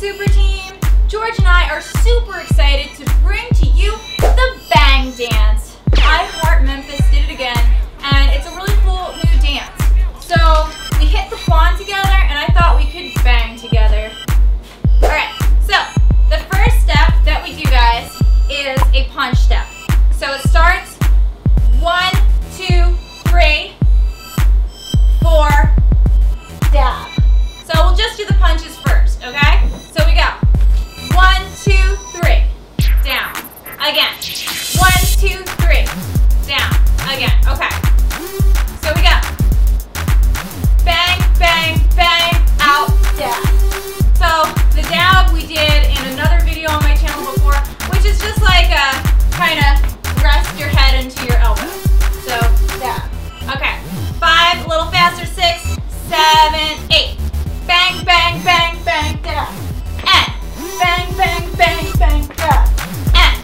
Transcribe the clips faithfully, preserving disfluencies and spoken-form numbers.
Super Team. George and I are super excited to bring to you the Bang Dance. I Heart Memphis did it again, and it's a really cool new dance. So we hit the Quan together, and I thought we could bang together. Alright, so the first step that we do, guys, is a punch step. So it starts one, two, three, four, dab. So we'll just do the punches first, okay? So we go. One, two, three, down. Again. One, two, three, down. Again. Okay. So we go. Bang, bang, bang, out, dab. So the dab we did in another video on my channel before, which is just like a kind of rest your head into your elbow. So dab. Okay. Five, a little faster. Six, seven, eight. Bang, bang, bang, bang, dab. And bang, bang, bang, bang, dab. And.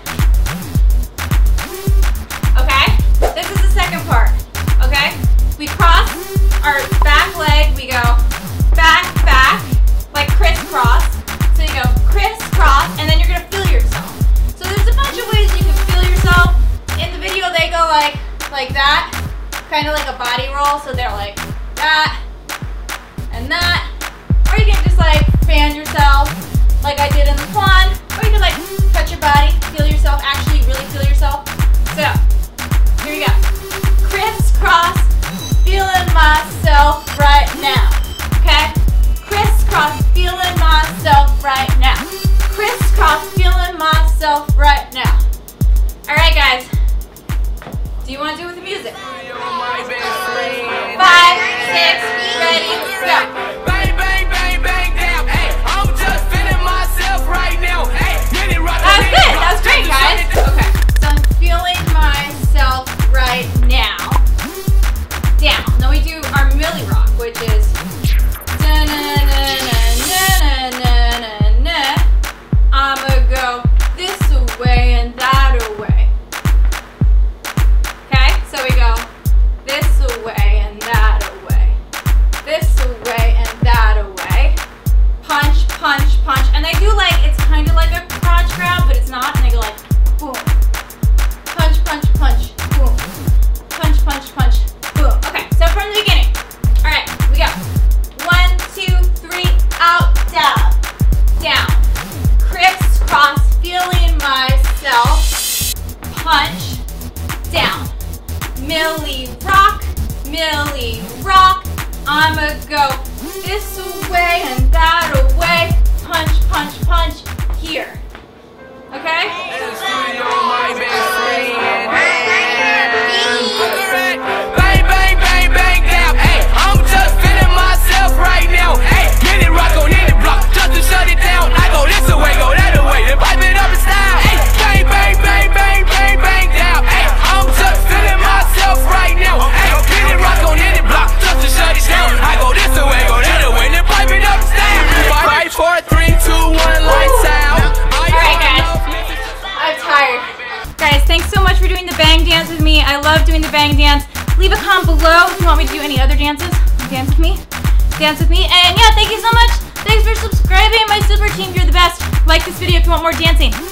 Okay? This is the second part. Okay? We cross our back leg. We go back, back, like crisscross. So you go crisscross, and then you're going to feel yourself. So there's a bunch of ways you can feel yourself. In the video, they go like, like that. Kind of like a body roll. So they're like that and that. Or you can just like fan yourself like I did in the Quan. Or you can like touch your body, feel yourself, actually really feel yourself. So, here we go. Crisscross, feeling myself right now. Okay? Crisscross, feeling myself right now. Crisscross, feeling myself right now. Alright, guys. Do you want to do it with the music? Five, six, ready, go. That was great, guys. Okay, so I'm feeling myself right now. Down. Then we do our Millie Rock, which is na na na na na na na na. I'ma go this way and that away. Okay, so we go this away and that away. This away and that away. Punch, punch, punch. And they do like, it's kind of like a crotch grab, but it's not. And they go like, boom. Punch, punch, punch, boom. Punch, punch, punch, boom. Okay, so from the beginning. All right, we go. One, two, three, out, dab. Down. Crisscross, feeling myself. Punch, down. Millie rock, Millie rock. I'ma go this way and that away. Punch, punch, punch, here. Okay? Bang, bang, bang, bang, down. Hey, I'm just feeling myself right now. Hey, get it rock on any block, just to shut it down. I go this away, go that away, then pipe it up in style. Hey, bang, bang, bang, bang, bang, bang, down. Hey, I'm just feeling myself right now. Hey, get it rock on any block, just to shut it down. I go this away, go that away, then pipe it up in style. Five, four, three, two, one, lights out. Alright, guys. I'm tired. Guys, thanks so much for doing the Bang Dance with me. I love doing the Bang Dance. Leave a comment below if you want me to do any other dances. Dance with me. Dance with me. And yeah, thank you so much. Thanks for subscribing, my Super Team. You're the best. Like this video if you want more dancing.